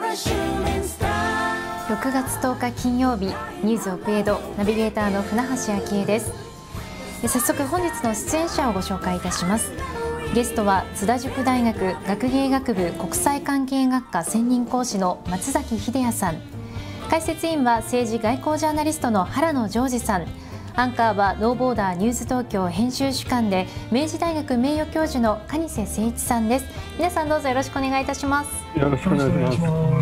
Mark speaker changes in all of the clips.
Speaker 1: 6月10日金曜日、ニュースオペエドナビゲーターの船橋昭恵です。早速本日の出演者をご紹介いたします。ゲストは津田塾大学学芸学部国際関係学科専任講師の松崎秀也さん、解説委員は政治外交ジャーナリストの原野ジョージさん、アンカーはノーボーダーニュース東京編集主幹で明治大学名誉教授の蟹瀬誠一さんです。皆さんどうぞよろしくお願いいたします。
Speaker 2: よろしくお願いします。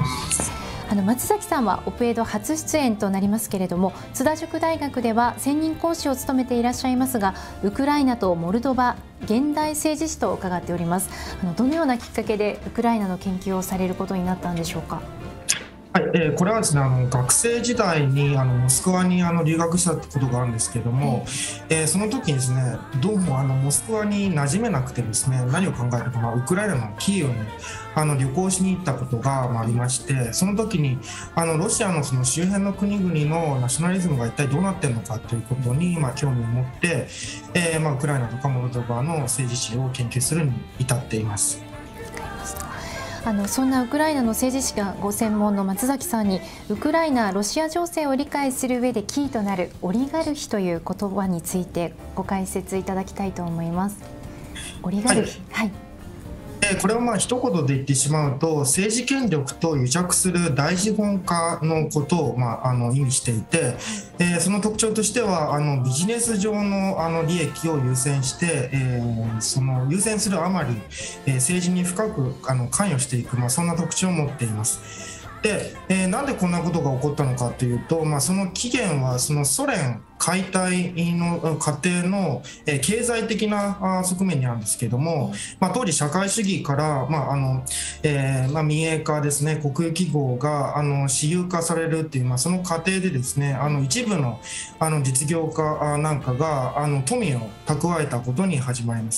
Speaker 1: 松崎さんはオペエド初出演となりますけれども、津田塾大学では専任講師を務めていらっしゃいますが、ウクライナとモルドバ現代政治史と伺っております。どのようなきっかけでウクライナの研究をされることになったんでしょうか。
Speaker 2: はい、これはですね、学生時代にモスクワに留学したってことがあるんですけども、その時にですね、どうもモスクワに馴染めなくてですね、何を考えると、ウクライナのキーウに旅行しに行ったことがありまして、その時にロシアのその周辺の国々のナショナリズムが一体どうなっているのかということに興味を持って、ウクライナとかモルドバの政治史を研究するに至っています。
Speaker 1: そんなウクライナの政治史がご専門の松崎さんに、ウクライナ・ロシア情勢を理解する上でキーとなるオリガルヒという言葉についてご解説いただきたいと思います。オリガルヒ、はい、
Speaker 2: これを一言で言ってしまうと、政治権力と癒着する大資本家のことを意味していて、その特徴としてはビジネス上の利益を優先して、その優先するあまり、政治に深く関与していく、そんな特徴を持っています。で、なんでこんなことが起こったのかというと、その起源はそのソ連解体の過程の経済的な側面にあるんですけれども、当時社会主義から民営化ですね、国有企業が私有化されるっていう、その過程でですね、一部の実業家なんかが富を蓄えたことに始まります。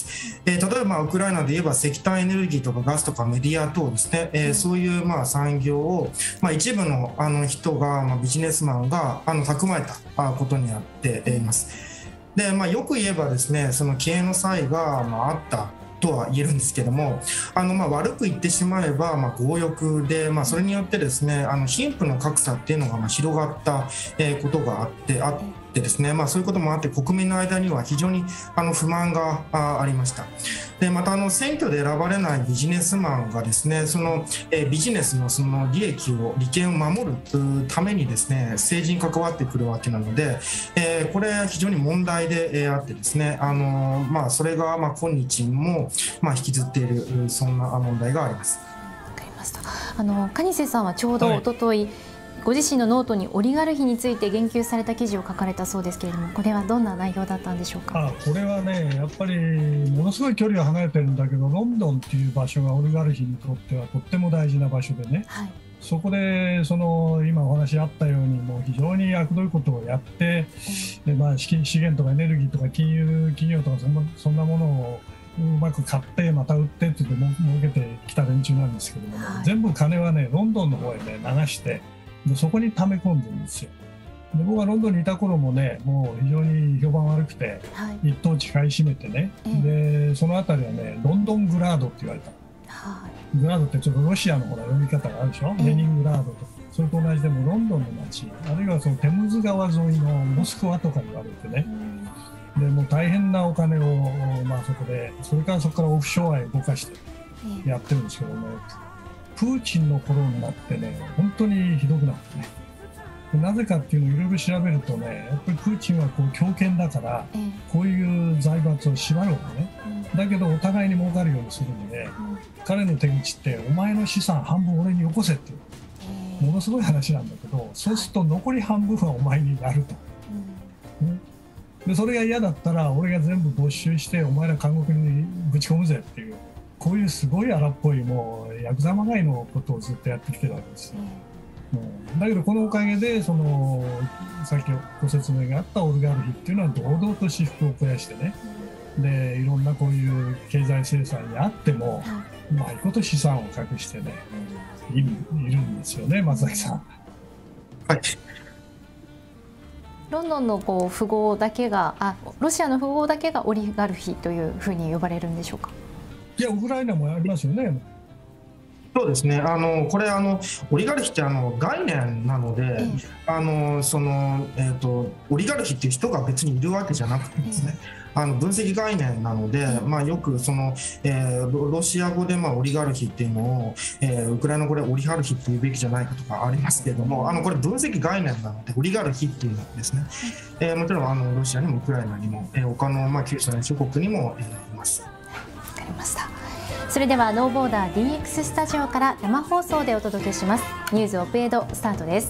Speaker 2: 例えばウクライナで言えば石炭エネルギーとかガスとかメディア等ですね、そういう産業を一部の人がビジネスマンが蓄えたことになっています。で、よく言えばですね、その経営の差異があったとは言えるんですけども、悪く言ってしまえば強欲で、それによってですね、貧富の格差っていうのが広がったことがあってですね、そういうこともあって国民の間には非常に不満がありました。でまた選挙で選ばれないビジネスマンがですね、そのビジネスのその利権を守るためにですね、政治に関わってくるわけなので、これは非常に問題であってですね、それが今日も引きずっている、そんな問題があります。
Speaker 1: わかりました。蟹瀬さんはちょうどおととい、ご自身のノートにオリガルヒについて言及された記事を書かれたそうですけれども、これはどんな内容だったんでしょうか。
Speaker 3: これはね、やっぱりものすごい距離が離れてるんだけど、ロンドンっていう場所がオリガルヒにとってはとっても大事な場所でね、そこで今お話あったように、もう非常に悪どいことをやって、資源とかエネルギーとか金融企業とかそんなものをうまく買ってまた売ってって言って儲けてきた連中なんですけども、全部金はねロンドンの方へね流して、そこに溜め込んでるんですよ。で僕はロンドンにいた頃もね、もう非常に評判悪くて、一等地買い占めてね、でその辺りはねロンドングラードって言われた。グラードってちょっとロシアの読み方があるでしょ、レニングラードとか、それと同じでもロンドンの街、あるいはそのテムズ川沿いのモスクワとか言われてね、でもう大変なお金を、そこで、それからそこからオフショアへ動かしてやってるんですけどね、プーチンの頃になってね、本当にひどくなってね、なぜかっていうのをいろいろ調べるとね、やっぱりプーチンは強権だから、こういう財閥を縛るわけね、だけどお互いに儲かるようにするんで、彼の手口って、お前の資産半分俺によこせっていう、ものすごい話なんだけど、そうすると残り半分はお前になると。でそれが嫌だったら俺が全部没収してお前ら監獄にぶち込むぜっていう、こういうすごい荒っぽいもうヤクザまがいのことをずっとやってきてるわけですよ。だけどこのおかげでさっきご説明があったオリガルヒっていうのは堂々と私腹を肥やしてね、でいろんなこういう経済制裁にあってもうまいこと資産を隠してねいるんですよね、松崎さん。
Speaker 2: はい、
Speaker 1: ロンドンの富豪だけがロシアの富豪だけがオリガルヒというふうに呼ばれるんでしょうか。
Speaker 3: いや、ウクライナもありますよね。
Speaker 2: そうですね、これオリガルヒって概念なので、オリガルヒっていう人が別にいるわけじゃなくてですね、分析概念なので、よくロシア語でオリガルヒっていうのを、ウクライナ語でオリガルヒって言うべきじゃないかとかありますけれども、これ分析概念なのでオリガルヒっていうのはですね、もちろんロシアにもウクライナにも、他の旧ソ連諸国にも、います。
Speaker 1: わかりました。それではノーボーダー DX スタジオから生放送でお届けします。ニュースオペードスタートです。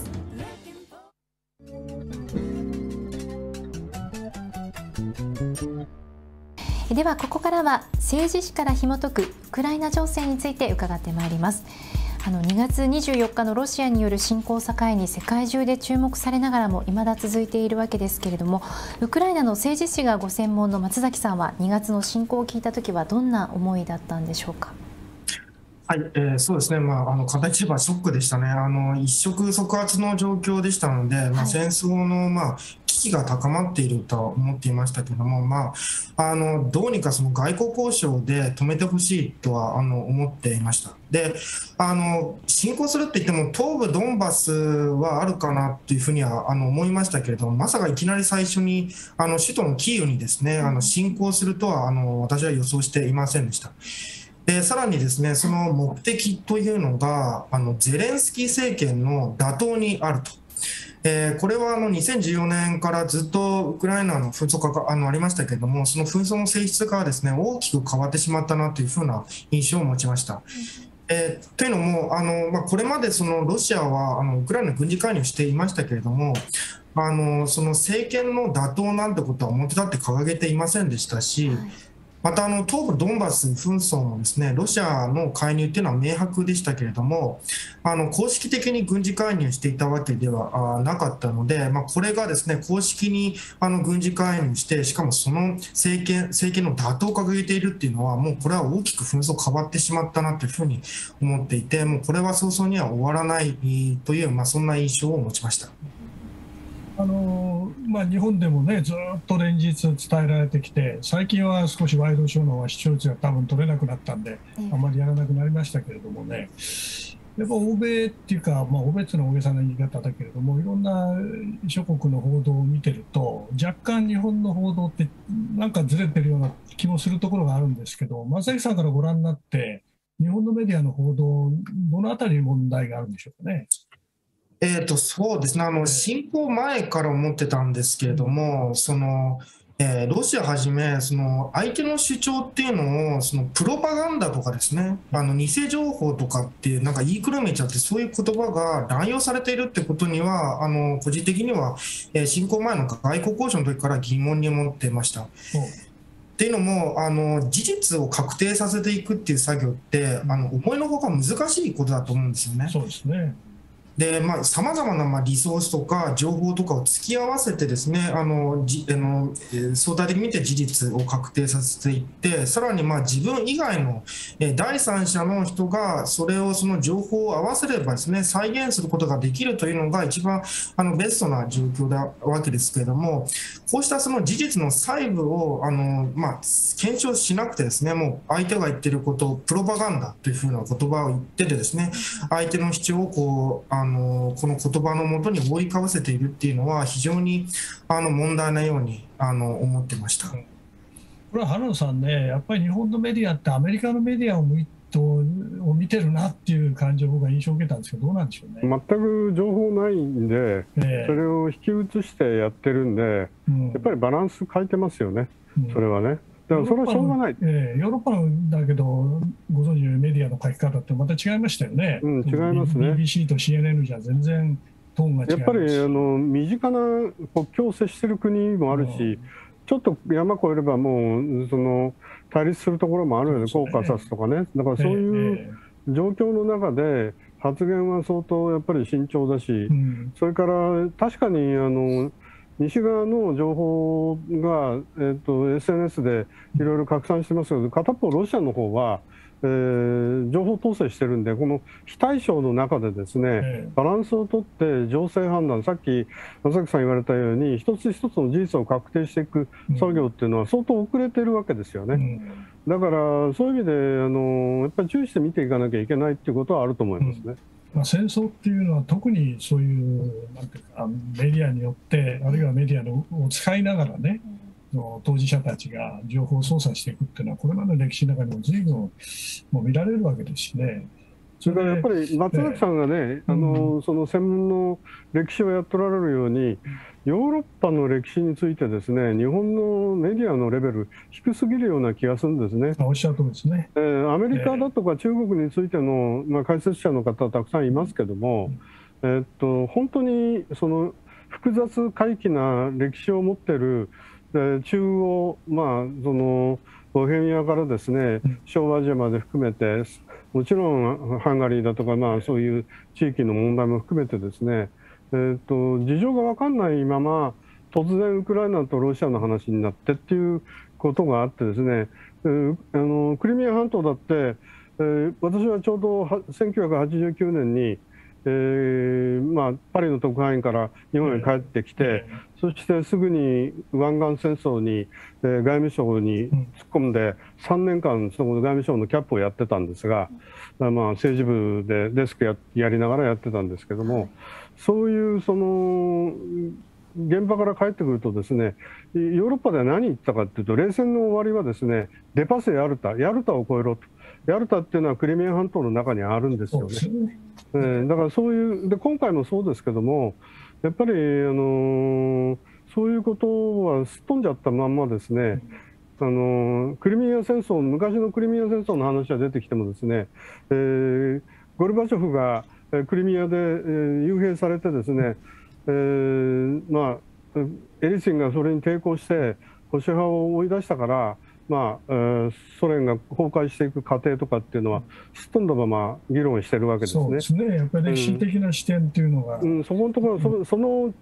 Speaker 1: ではここからは政治史から紐解くウクライナ情勢について伺ってまいります。2月24日のロシアによる侵攻を境に世界中で注目されながらも未だ続いているわけですけれども、ウクライナの政治史がご専門の松崎さんは2月の侵攻を聞いたときはどんな思いだったんでしょうか。
Speaker 2: はい、そうですね、形はショックでしたね。一触即発の状況でしたので、戦争の危機が高まっているとは思っていましたけども、どうにかその外交交渉で止めてほしいとは思っていました。で、侵攻するって言っても東部ドンバスはあるかなというふうには思いましたけれども、まさかいきなり最初に首都のキーウにですね侵攻するとは私は予想していませんでした。でさらにですね、その目的というのがゼレンスキー政権の打倒にあると。これは2014年からずっとウクライナの紛争がありましたけれども、その紛争の性質がですね大きく変わってしまったなというふうな印象を持ちました。というのもこれまでそのロシアはウクライナに軍事介入していましたけれども、その政権の打倒なんてことは表立って掲げていませんでしたし、また東部ドンバス紛争もですねロシアの介入というのは明白でしたけれども、公式的に軍事介入していたわけではなかったので、これがですね公式に軍事介入して、しかもその政権の打倒を掲げているっていうのは、もうこれは大きく紛争変わってしまったなというふうに思っていて、もうこれは早々には終わらないという、そんな印象を持ちました。
Speaker 3: 日本でもねずっと連日伝えられてきて、最近は少しワイドショーの視聴率が多分取れなくなったんであんまりやらなくなりましたけれどもね、やっぱ欧米っていうか、欧米っていうのは大げさな言い方だけれども、いろんな諸国の報道を見てると若干日本の報道ってなんかずれてるような気もするところがあるんですけど、松崎さんからご覧になって日本のメディアの報道、どのあたりに問題があるんでしょうかね。
Speaker 2: そうですね、侵攻前から思ってたんですけれども、ロシアはじめ相手の主張っていうのをプロパガンダとかですね、偽情報とかってなんか言いくるめちゃって、そういう言葉が乱用されているってことには個人的には侵攻前の外交交渉の時から疑問に思ってました。っていうのも事実を確定させていくっていう作業って思いのほか難しいことだと思うんですよね。
Speaker 3: そうですね。
Speaker 2: でさまざまなリソースとか情報とかを突き合わせてですね相対的に見て事実を確定させていって、さらに自分以外の第三者の人がその情報を合わせればですね再現することができるというのが一番ベストな状況なわけですけれども、こうしたその事実の細部を検証しなくてですね、もう相手が言っていることをプロパガンダというふうな言葉を言っててですね、相手の主張をこの言葉のもとに覆いかぶせているっていうのは非常に問題なように思ってました。こ
Speaker 3: れは原野さんね、やっぱり日本のメディアってアメリカのメディアを見てるなっていう感じを僕は印象を受けたんですけど、どうなんでしょうね。
Speaker 4: 全く情報ないんで、それを引き移してやってるんで、やっぱりバランス変えてますよね、それはね。だからそれはしょうがない。ヨーロッパのだけど、ご存知のメディアの書き方ってまた違いましたよね。 違いますね。
Speaker 3: BBC と CNN じゃ全然トーンが違います。
Speaker 4: やっぱり身近な国境を接している国もあるし、ちょっと山越えればもう対立するところもあるよね、コーカサスとかね。だからそういう状況の中で発言は相当やっぱり慎重だし、それから確かに西側の情報が、SNS でいろいろ拡散してますけど、片方ロシアの方は、情報統制してるんで、この非対称の中でですね、バランスをとって情勢判断、さっき松崎さん言われたように一つ一つの事実を確定していく作業っていうのは相当遅れてるわけですよね。 だからそういう意味でやっぱり注意して見ていかなきゃいけないっていうことはあると思いますね。
Speaker 3: 戦争っていうのは特にそういうなんていうかメディアによってあるいはメディアを使いながらね、当事者たちが情報を操作していくっていうのはこれまでの歴史の中にも随分もう見られるわけですしね。
Speaker 4: それからやっぱり松崎さんがね、その専門の歴史をやっておられるように、ヨーロッパの歴史についてですね、日本のメディアのレベル低すぎるような気がするんですね。
Speaker 3: おっしゃるとおりですね。
Speaker 4: アメリカだとか中国についての、解説者の方はたくさんいますけども、本当にその複雑怪奇な歴史を持っている中央、そのボヘミアからですね、小アジアまで含めて、もちろんハンガリーだとか、そういう地域の問題も含めてですね、事情が分かんないまま突然ウクライナとロシアの話になってっていうことがあってですね、クリミア半島だって、私はちょうど1989年に、パリの特派員から日本に帰ってきて、そしてすぐに湾岸戦争に、外務省に突っ込んで3年間その外務省のキャップをやってたんですが、政治部でデスクやりながらやってたんですけども、そういうその現場から帰ってくるとですね、ヨーロッパでは何言ったかというと、冷戦の終わりはですね、デパセヤルタを越えろと。ヤルタっていうのはクリミア半島の中にあるんですよね。だからそういうで今回もそうですけども、やっぱりそういうことはすっ飛んじゃったまんまですね、クリミア戦争、昔のクリミア戦争の話が出てきてもですね、ゴルバチョフがクリミアで幽閉されてですね、エリツィンがそれに抵抗して保守派を追い出したから、ソ連が崩壊していく過程とかっていうのはすっ飛んだまま議論してるわけですね。
Speaker 3: そうですね。やっぱり歴史的な視点っていうのが、
Speaker 4: そこのところ、その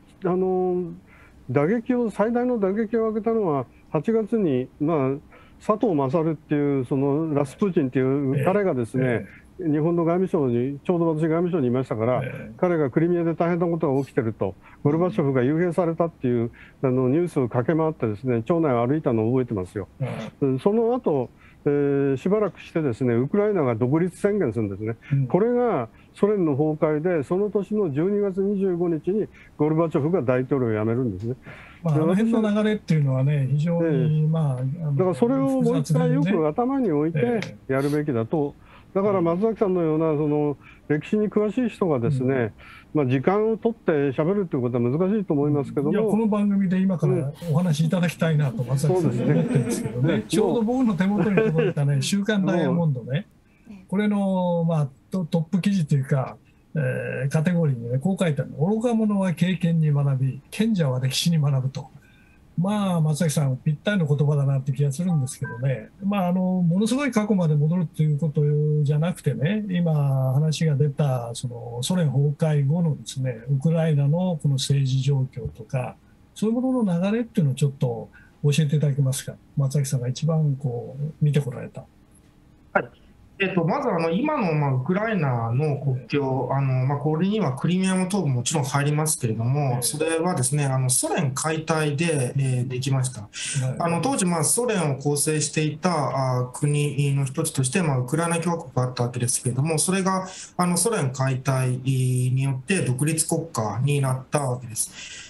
Speaker 4: 最大の打撃を受けたのは8月に佐藤勝っていうそのラスプーチンっていう彼がですね、日本の外務省にちょうど私外務省にいましたから、彼がクリミアで大変なことが起きてると、ゴルバチョフが幽閉されたっていうニュースを駆け回ってですね、町内を歩いたのを覚えてますよ。その後、しばらくしてですね、ウクライナが独立宣言するんですね。これがソ連の崩壊で、その年の12月25日にゴルバチョフが大統領を辞めるんですね。
Speaker 3: あの辺の流れっていうのはね、非常にだ
Speaker 4: からそれをもう一回よく頭に置いてやるべきだと。だから松崎さんのようなその歴史に詳しい人がですね、時間を取って喋るということは難しいと思いますけども、
Speaker 3: この番組で今からお話しいただきたいなと松崎さんに思ってるんですけどね、ちょうど僕の手元に届いたね、週刊ダイヤモンドね、これのトップ記事というか、カテゴリーにね、こう書いてあるの。愚か者は経験に学び、賢者は歴史に学ぶと。松崎さん、ぴったりの言葉だなって気がするんですけどね、ものすごい過去まで戻るということじゃなくてね、今、話が出たそのソ連崩壊後のですね、ウクライナのこの政治状況とか、そういうものの流れっていうのをちょっと教えていただけますか、松崎さんが一番こう見てこられた。
Speaker 2: はい。まず今のウクライナの国境、これにはクリミアの東部もちろん入りますけれども、それはですね、ソ連解体で、できました。当時、ソ連を構成していた国の一つとして、ウクライナ共和国があったわけですけれども、それがソ連解体によって独立国家になったわけです。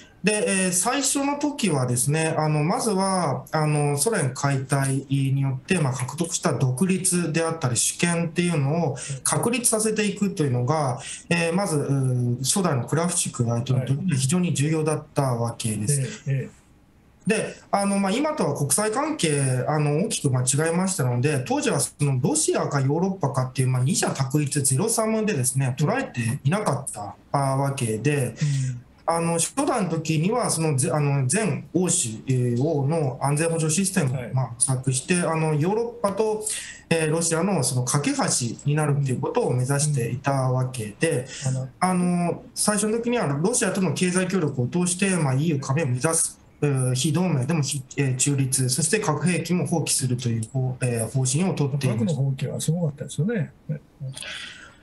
Speaker 2: で、最初の時はですね、まずはソ連解体によって、獲得した独立であったり主権っていうのを確立させていくというのが、まず初代のクラフチュク大統領にとって非常に重要だったわけです。で今とは国際関係大きく違いましたので、当時はそのロシアかヨーロッパかっていう二者択一ゼロサムでですね捉えていなかったわけで、初代の時にはその前欧州の安全保障システムを模索して、ヨーロッパとロシアのその架け橋になるということを目指していたわけで、最初の時にはロシアとの経済協力を通して、EU 加盟を目指す。非同盟でも中立、そして核兵器も放棄するという方針を取っています。
Speaker 3: 核の放棄はすごかったですよね。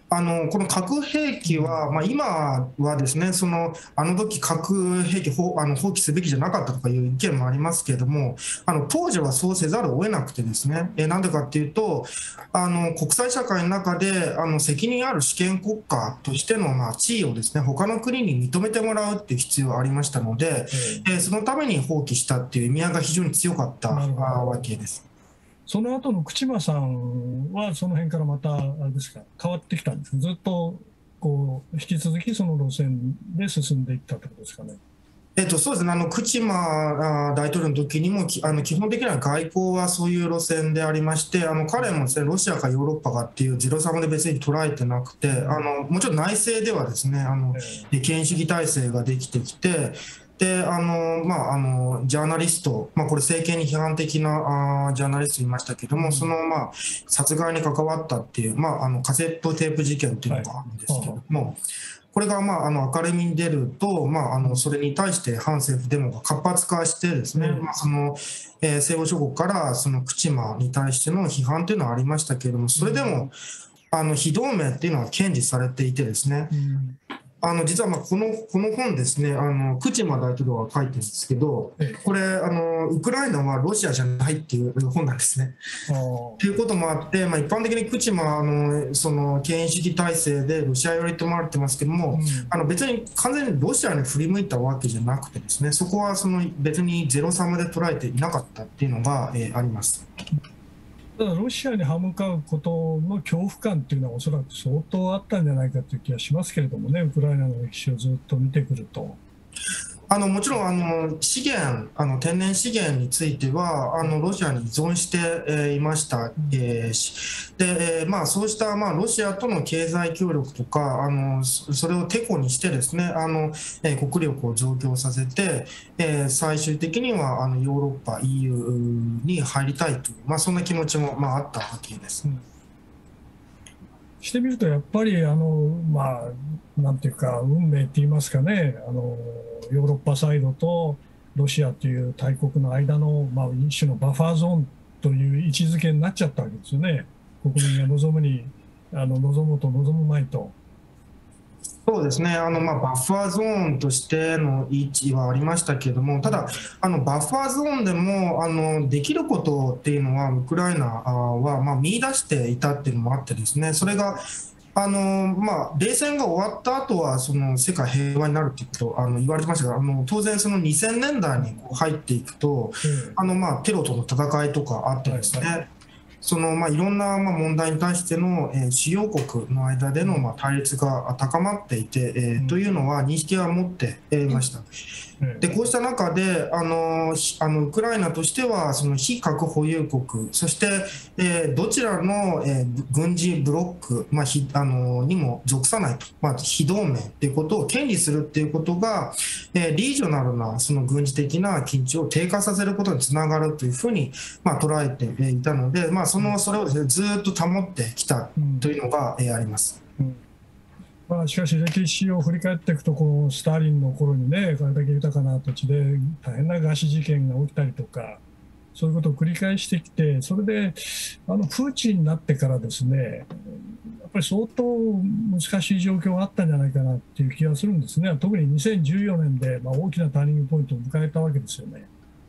Speaker 2: この核兵器は、今はですね、あの時核兵器放棄すべきじゃなかったとかいう意見もありますけれども、当時はそうせざるを得なくてですね、なんでかっていうと、国際社会の中で責任ある主権国家としての地位をですね、他の国に認めてもらうっていう必要がありましたので、そのために放棄したっていう意味合いが非常に強かったわけです。
Speaker 3: その後の朽間さんは、その辺からまた、あれですか、変わってきたんですか、ずっとこう引き続きその路線で進んでいったってことですかね。
Speaker 2: そうですね、朽間大統領の時にも基本的には外交はそういう路線でありまして、彼もですね、ロシアかヨーロッパかっていうゼロサムで別に捉えてなくて、もちろん内政ではですね、権威主義体制ができてきて、でジャーナリスト、これ政権に批判的なジャーナリストいましたけども、その殺害に関わったっていう、カセットテープ事件っていうのがあるんですけども、これが明るみに出ると、それに対して反政府デモが活発化してですね、西欧諸国からその朽間に対しての批判というのはありましたけれども、それでも非同盟っていうのは堅持されていてですね、実はこの本ですね、朽間大統領が書いてるんですけど、これウクライナはロシアじゃないっていう本なんですね。ということもあって、一般的に朽間その権威主義体制でロシア寄りと思われてますけども、別に完全にロシアに振り向いたわけじゃなくてですね、そこは別にゼロサムで捉えていなかったっていうのが、あります。
Speaker 3: ただロシアに歯向かうことの恐怖感っていうのはおそらく相当あったんじゃないかという気がしますけれどもね、ウクライナの歴史をずっと見てくると。
Speaker 2: もちろん資源天然資源についてはロシアに依存していました。でそうしたロシアとの経済協力とかそれをてこにしてですね国力を増強させて最終的にはヨーロッパ EU に入りたいという、そんな気持ちもあったわけです。
Speaker 3: してみるとやっぱりなんていうか運命って言いますかね、ヨーロッパサイドとロシアという大国の間の、一種のバッファーゾーンという位置づけになっちゃったわけですよね。国民が望むと望むまいと。
Speaker 2: そうですね、バッファーゾーンとしての位置はありましたけれども、ただ、バッファーゾーンでもできることっていうのは、ウクライナは見出していたっていうのもあってですね、それが冷戦が終わった後は世界平和になるということ言われてましたが、当然2000年代に入っていくと、テロとの戦いとかあってですね、いろんな問題に対しての主要国の間での対立が高まっていてというのは認識は持っていました。でこうした中でウクライナとしては非核保有国、そしてどちらの軍事ブロックにも属さないと、非同盟ということを堅持するということがリージョナルな軍事的な緊張を低下させることにつながるというふうに捉えていたので、それをですねずっと保ってきたというのがあります。
Speaker 3: しかし歴史を振り返っていくとこのスターリンの頃にね、これだけ豊かな土地で大変な餓死事件が起きたりとか、そういうことを繰り返してきて、それでプーチンになってからですね、やっぱり相当難しい状況があったんじゃないかなっていう気がするんですね。特に2014年で大きなターニングポイントを迎えたわけですよね。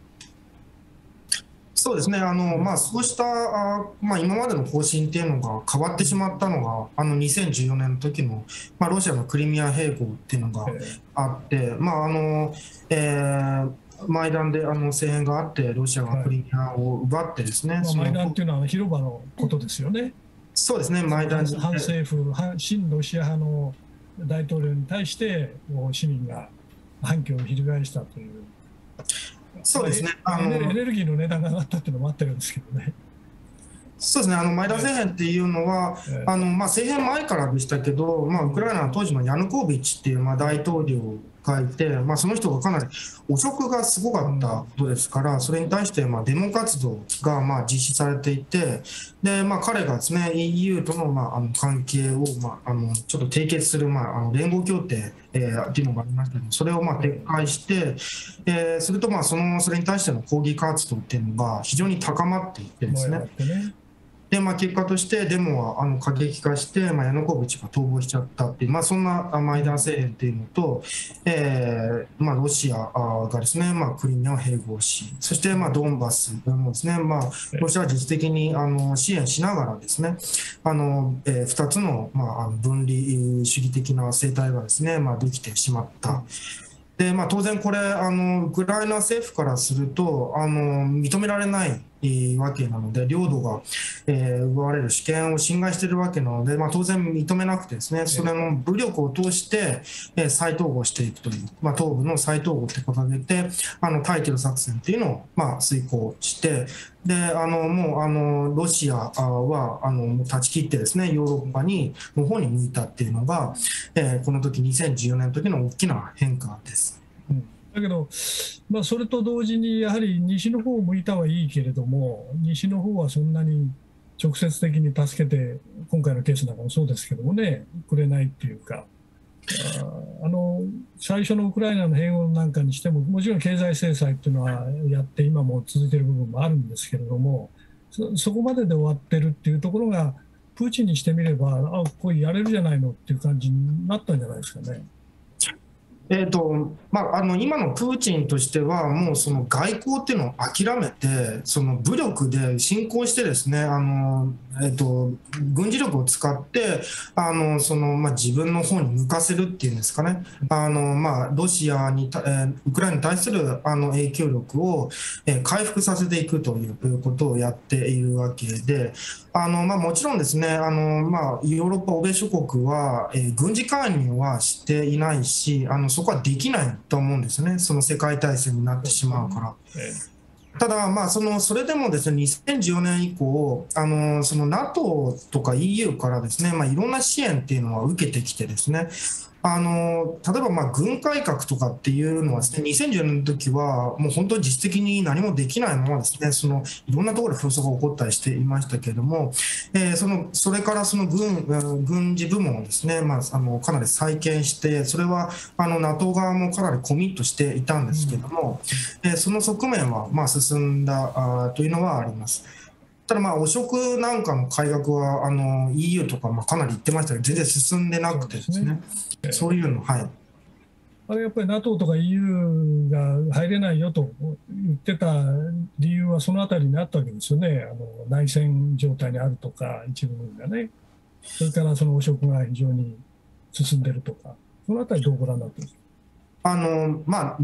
Speaker 2: そうですね、そうした今までの方針っていうのが変わってしまったのが2014年の時の、ロシアのクリミア併合っていうのがあって、マイダンで政変があってロシアがクリミアを奪ってですね、
Speaker 3: マイダンっていうのは広場のことですよね。
Speaker 2: そうですね、マイダン
Speaker 3: 反政府親ロシア派の大統領に対して市民が反旗を翻したという。
Speaker 2: そうですね、
Speaker 3: エネルギーの値段が上がったっていうのもあってるんですけどね。
Speaker 2: そうですね、マイダン政変っていうのは、政変前からでしたけど、ウクライナの当時のヤヌコービッチっていう大統領がいて、その人がかなり汚職がすごかったことですから、それに対してデモ活動が実施されていて、で彼がですね EU との関係をちょっと締結する連合協定っていうのがありましたので、それを撤回して、するとそれに対しての抗議活動っていうのが非常に高まっていってですね。 で、結果としてデモは過激化して、ヤヌコービッチが逃亡しちゃったっていう、そんなマイダン政変っていうのと、ロシアがですね、クリミアを併合し、そしてドンバスもですね、ロシアは実質的に支援しながらですね、2つの分離主義的な政体がですね、できてしまった。で当然これウクライナ政府からすると認められないわけなので、領土が、奪われる主権を侵害しているわけなので、当然認めなくてですね、それの武力を通して、再統合していくという、東部の再統合って掲げて対テロ作戦というのを遂行して、でもうロシアはもう断ち切ってですね、ヨーロッパの方に向いたっていうのが、この時2014年の時の大きな変化です。
Speaker 3: だけど、それと同時にやはり西の方を向いたはいいけれども、西の方はそんなに直接的に助けて、今回のケースなんかもそうですけどもね、くれないっていうか、最初のウクライナの併合なんかにしても、もちろん経済制裁っていうのはやって今も続いている部分もあるんですけれども、そこまでで終わってるっていうところがプーチンにしてみれば、これやれるじゃないのっていう感じになったんじゃないですかね。
Speaker 2: 今のプーチンとしては、もうその外交っていうのを諦めて、その武力で侵攻してですね、軍事力を使って自分の方に向かせるっていうんですかね、ロシアにウクライナに対する影響力を回復させていくということをやっているわけで、もちろんですね、ヨーロッパ、欧米諸国は、軍事介入はしていないし、そこはできないと思うんですね、その世界大戦になってしまうから。ただ、それでもですね、2014年以降、その NATO とか EU からですね、いろんな支援っていうのは受けてきてですね、例えば軍改革とかっていうのはですね、2014年の時はもう本当に実質的に何もできないままですね、いろんなところで紛争が起こったりしていましたけれども、それからその軍事部門をですね、かなり再建して、それはNATO 側もかなりコミットしていたんですけれども、その側面は進んだというのはあります。ただ汚職なんかの改革はEU とかかなり言ってましたけど、全然進んでなくてですね、そういうの、はい。
Speaker 3: やっぱり NATO とか EU が入れないよと言ってた理由はそのあたりにあったわけですよね。内戦状態にあるとか、一部分がね。それからその汚職が非常に進んでるとか、そのあたりどうご覧になってるんですか。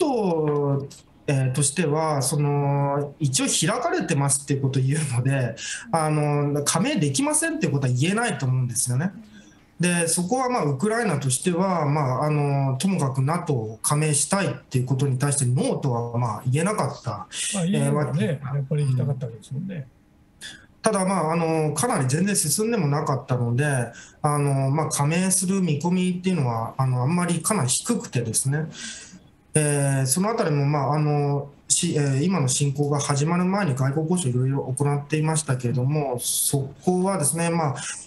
Speaker 2: NATOとしては一応開かれてますっていうことを言うので、加盟できませんっていうことは言えないと思うんですよね。でそこはウクライナとしては、ともかく NATO を加盟したいっていうことに対してノーとは言えなかった、
Speaker 3: わけね、やっぱり行きたかったわけですもんね。
Speaker 2: ただ、かなり全然進んでもなかったので、加盟する見込みっていうのはあんまりかなり低くてですね、そのあたりも、今の侵攻が始まる前に外交交渉いろいろ行っていましたけれども、そこはですね、ウ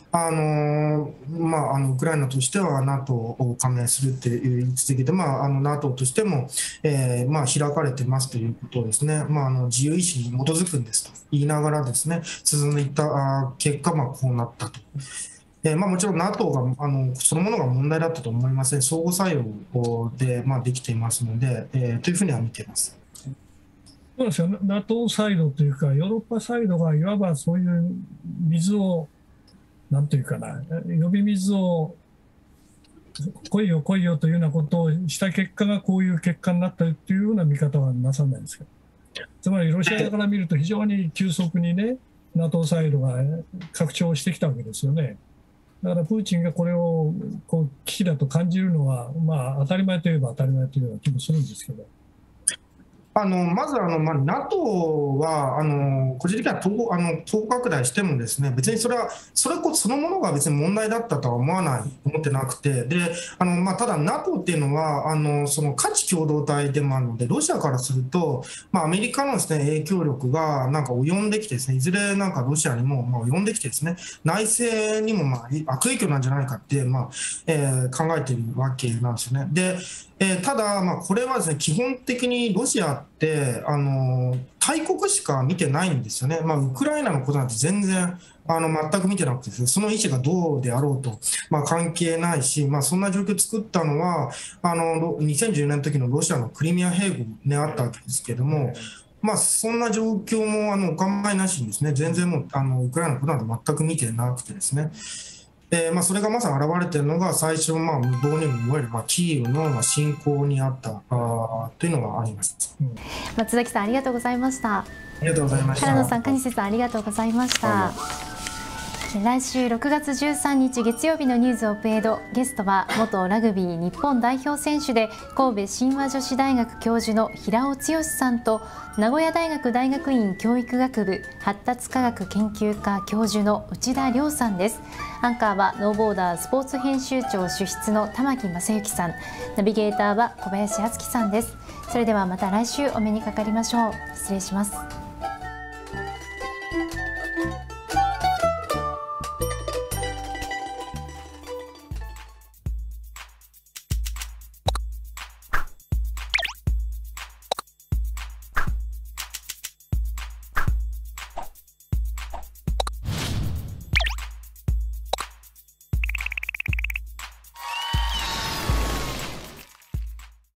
Speaker 2: クライナとしては NATO を加盟するっていう位置的で、NATO としても、開かれてますということをですね、自由意志に基づくんですと言いながらですね、進んでいった結果、こうなったと。もちろん NATO がそのものが問題だったと思いません。相互作用で、できていますので、というふうには見ています。
Speaker 3: そうですよ、NATO サイドというか、ヨーロッパサイドがいわばそういう水を、なんというかな、呼び水を来いよ来いよというようなことをした結果がこういう結果になったというような見方はなさないんですか。つまりロシアから見ると非常に急速にね、NATO サイドが拡張してきたわけですよね。だからプーチンがこれを危機だと感じるのは、当たり前といえば当たり前というような気もするんですけど。
Speaker 2: まずNATO は個人的には東拡大してもですね、別にそれそのものが別に問題だったとは思ってなくて、でただ NATO っていうのはその価値共同体でもあるので、ロシアからすると、アメリカのですね影響力が及んできてですね、いずれロシアにも及んできてですね、内政にも悪影響なんじゃないかって考えているわけなんですよね。でただ、これはですね、基本的にロシアって大国しか見てないんですよね。ウクライナのことなんて全然全く見てなくて、その意思がどうであろうと、関係ないし、そんな状況を作ったのは2014年の時のロシアのクリミア併合であったわけですけれども、そんな状況もお構いなしにですね、全然もうウクライナのことなんて全く見てなくてですね、それがまさに現れているのが最初、無謀にも思える、キーウの侵攻にあったというのがあります。
Speaker 1: 松崎さん、ありがとうございました。
Speaker 2: ありがとうございました。
Speaker 1: 原野さん、蟹瀬さん、ありがとうございました。来週6月13日月曜日のニュースオペイド、ゲストは元ラグビー日本代表選手で神戸神話女子大学教授の平尾剛さんと、名古屋大学大学院教育学部発達科学研究科教授の内田亮さんです。アンカーはノーボーダースポーツ編集長主筆の玉木正之さん、ナビゲーターは小林敦樹さんです。それではまた来週お目にかかりましょう。失礼します。